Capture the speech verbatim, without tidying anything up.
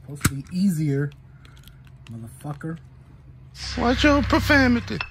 Supposed to be easier, motherfucker. Watch your profanity.